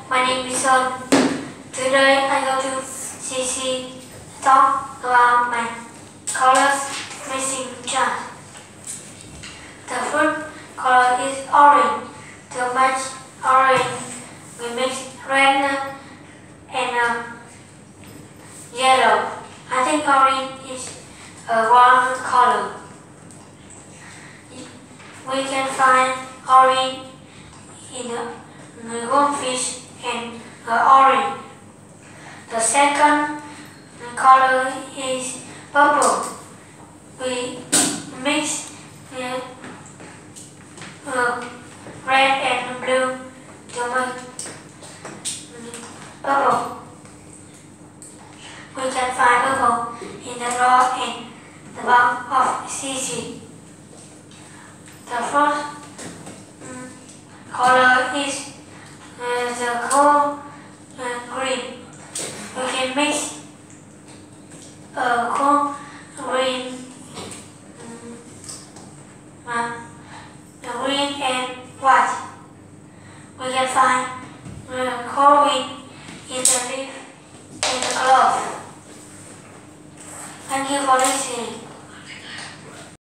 my name is Son. Today I go to CC talk about my colors mixing chart. The first color is orange. To match orange, we mix red and yellow. I think orange is a warm color. We can find orange in the goldfish and orange. The second color is purple. We mix red and blue to make purple. We can find purple in the drawer and the box of CC. The first color is the cool green. We can mix cool green, green and white. We can find cool green in the leaf and the glove. Thank you for listening.